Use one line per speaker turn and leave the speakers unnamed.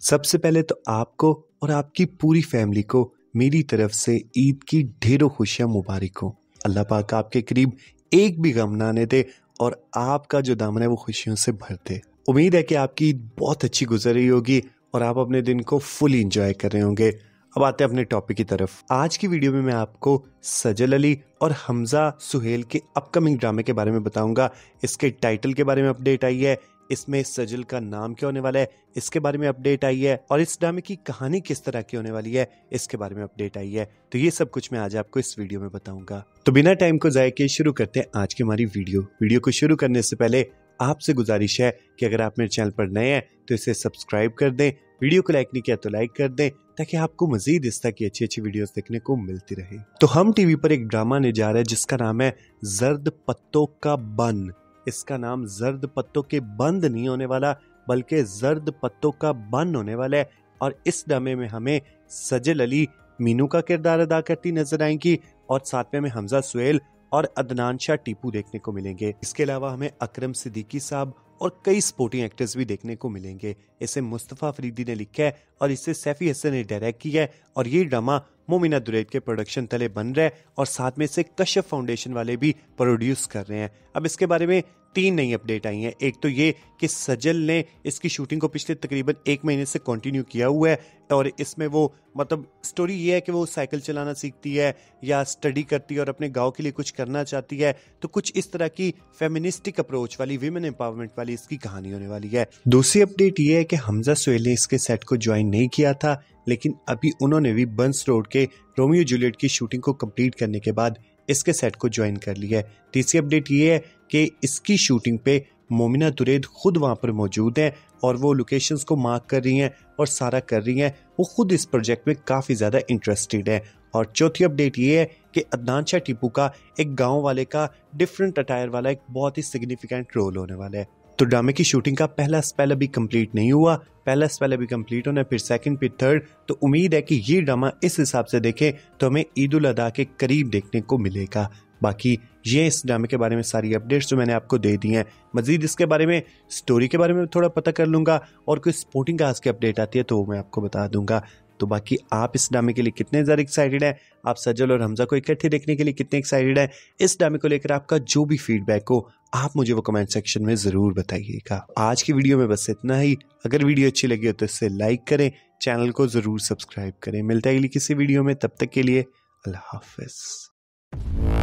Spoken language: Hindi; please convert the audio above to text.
सबसे पहले तो आपको और आपकी पूरी फैमिली को मेरी तरफ से ईद की ढेरों खुशियां मुबारक हो। अल्लाह पाक आपके करीब एक भी गम ना आने दे और आपका जो दामन है वो खुशियों से भर दे। उम्मीद है कि आपकी ईद बहुत अच्छी गुजर रही होगी और आप अपने दिन को फुली इंजॉय कर रहे होंगे। अब आते हैं अपने टॉपिक की तरफ। आज की वीडियो में मैं आपको सजल अली और हमजा सुहेल के अपकमिंग ड्रामे के बारे में बताऊंगा। इसके टाइटल के बारे में अपडेट आई है, इसमें सजल का नाम क्या होने वाला है इसके बारे में अपडेट आई है, और इस ड्रामे की कहानी किस तरह की होने वाली है इसके बारे में अपडेट आई है। तो ये सब कुछ मैं आज आपको इस वीडियो में बताऊंगा। तो बिना टाइम को जाया किए शुरू करते हैं आज की हमारी वीडियो को शुरू करने से पहले आपसे गुजारिश है कि अगर आप मेरे चैनल पर नए हैं तो इसे सब्सक्राइब कर दें, वीडियो को लाइक नहीं किया तो लाइक कर दें ताकि आपको मजीद इस तरह की अच्छी अच्छी वीडियोस देखने को मिलती रहे। तो हम टीवी पर एक ड्रामा आने जा रहा है जिसका नाम है जर्द पत्तों का बन। इसका नाम जर्द पत्तों के बंद नहीं होने वाला बल्कि जर्द पत्तों का बन होने वाला है। और इस ड्रामे में हमें सजल अली मीनू का किरदार अदा करती नजर आएंगी और साथ में हमें हमजा सुहेल और अदनान शाह टीपू देखने को मिलेंगे। इसके अलावा हमें अकरम सिद्दीकी साहब और कई स्पोर्टिंग एक्टर्स भी देखने को मिलेंगे। इसे मुस्तफा फरीदी ने लिखा है और इसे सैफी हसन ने डायरेक्ट किया है और ये ड्रामा मोमिना दुरैद के प्रोडक्शन तले बन रहा है और साथ में इसे कश्यप फाउंडेशन वाले भी प्रोड्यूस कर रहे हैं। अब इसके बारे में 3 नई अपडेट आई हैं। एक तो ये कि सजल ने इसकी शूटिंग को पिछले तकरीबन 1 महीने से कंटिन्यू किया हुआ है और इसमें वो स्टोरी ये है कि वो साइकिल चलाना सीखती है या स्टडी करती है और अपने गांव के लिए कुछ करना चाहती है। तो कुछ इस तरह की फेमिनिस्टिक अप्रोच वाली, विमेन एम्पावरमेंट वाली इसकी कहानी होने वाली है। दूसरी अपडेट ये है कि हमजा सुहेल ने इसके सेट को ज्वाइन नहीं किया था, लेकिन अभी उन्होंने भी बंस रोड के रोमियो जूलियट की शूटिंग को कंप्लीट करने के बाद इसके सेट को ज्वाइन कर लिया है। तीसरी अपडेट ये है कि इसकी शूटिंग पे मोमिना दुरैद खुद वहां पर मौजूद हैं और वो लोकेशंस को मार्क कर रही हैं और सारा कर रही हैं। वो खुद इस प्रोजेक्ट में काफी ज्यादा इंटरेस्टेड है। और चौथी अपडेट ये है कि अदनान शाह टीपू का एक गांव वाले का डिफरेंट अटायर वाला एक बहुत ही सिग्निफिकेंट रोल होने वाला है। तो ड्रामे की शूटिंग का पहला स्पेल अभी कंप्लीट नहीं हुआ, पहला स्पेल अभी कंप्लीट होना है, फिर सेकंड, फिर थर्ड। तो उम्मीद है कि ये ड्रामा इस हिसाब से देखें तो हमें ईद उल अदा के करीब देखने को मिलेगा। बाकी ये इस ड्रामे के बारे में सारी अपडेट्स जो मैंने आपको दे दी हैं। मजीद इसके बारे में, स्टोरी के बारे में थोड़ा पता कर लूंगा और कोई स्पोर्टिंग कास्ट की अपडेट आती है तो मैं आपको बता दूंगा। तो बाकी आप इस ड्रामे के लिए कितने ज़्यादा एक्साइटेड हैं, आप सजल और हमजा को इकट्ठे देखने के लिए कितने एक्साइटेड हैं, इस ड्रामे को लेकर आपका जो भी फीडबैक हो आप मुझे वो कमेंट सेक्शन में ज़रूर बताइएगा। आज की वीडियो में बस इतना ही। अगर वीडियो अच्छी लगी हो तो इसे लाइक करें, चैनल को ज़रूर सब्सक्राइब करें। मिलता है अगली किसी वीडियो में, तब तक के लिए अल्लाह हाफिज़।